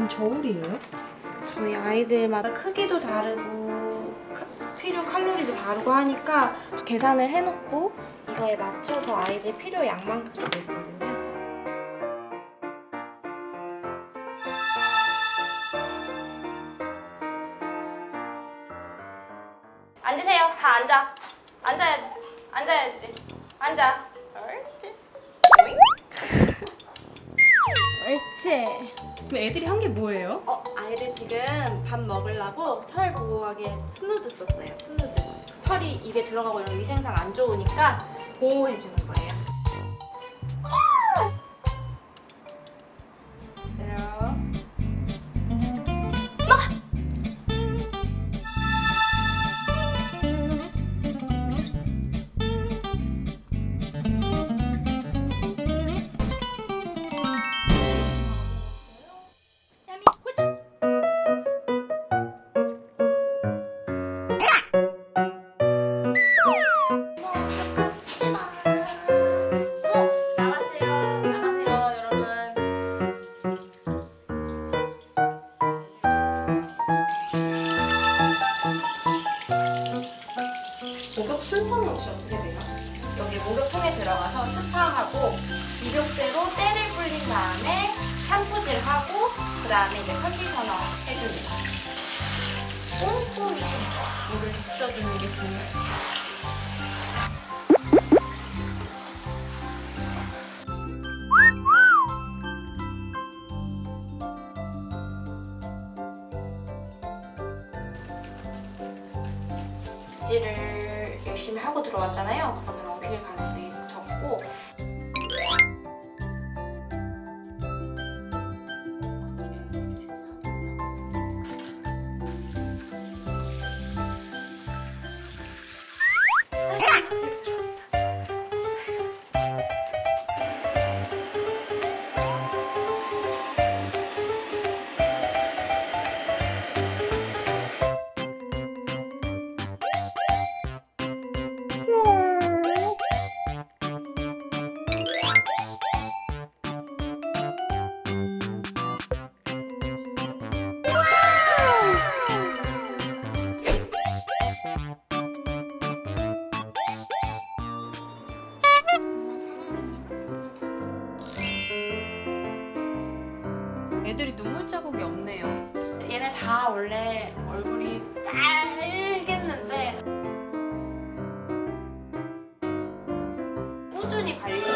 저울이에요? 저희 아이들마다 크기도 다르고 필요 칼로리도 다르고 하니까 계산을 해놓고 이거에 맞춰서 아이들 필요 양만큼 주고 있거든요. 앉으세요. 다 앉아. 앉아야지. 앉아. 옳지. 그럼 애들이 한 게 뭐예요? 아이들 지금 밥 먹으려고 털 보호하게 스누드 썼어요. 스누드. 털이 입에 들어가고 이런 위생상 안 좋으니까 보호해주는 거예요. 내려. 먹어! 야미, 홀짝! 목욕 순서는 혹시 어떻게 돼요? 여기 목욕통에 들어가서 스파하고 입욕대로 때를 불린 다음에 샴푸질하고 그 다음에 이제 컨디셔너 해줍니다. 꼼꼼히 물을 적셔주는 게 중요해요. 를 열심히 하고 들어왔잖아요. 그러면 어깨 반에서 이렇게 접고 애들이 눈물 자국이 없네요. 얘네 다 원래 얼굴이 빨겠는데 꾸준히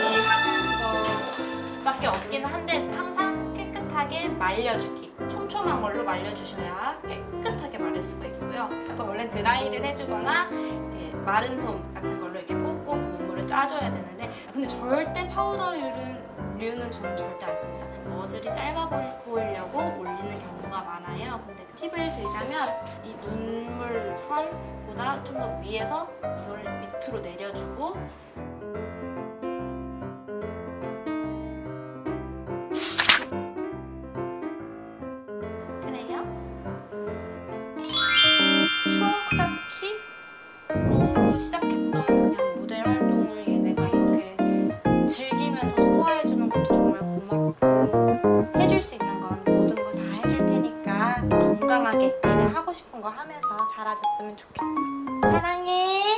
관리하는 것밖에 없긴 한데 항상 깨끗하게 말려주기. 촘촘한 걸로 말려주셔야 깨끗하게 마를 수가 있고요. 원래 드라이를 해주거나 마른 솜 같은 걸로 이렇게 꾹꾹 눈물을 짜줘야 되는데 근데 절대 파우더류는 저는 절대 안 씁니다. 머슬이 짧아 보이려고 올리는 경우가 많아요. 근데 팁을 드리자면 이 눈물선보다 좀 더 위에서 이거를 밑으로 내려주고 그래요. 추억 쌓기로 시작했던 그냥 모델 활동을 얘네가 이렇게 즐기면서 소화해주는 것도 정말 고맙고 해줄 수 있는 건 모든 거 다 해줄 테니까 건강하게 얘네 하고 싶은 거 하면서 자라줬으면 좋겠어. 사랑해.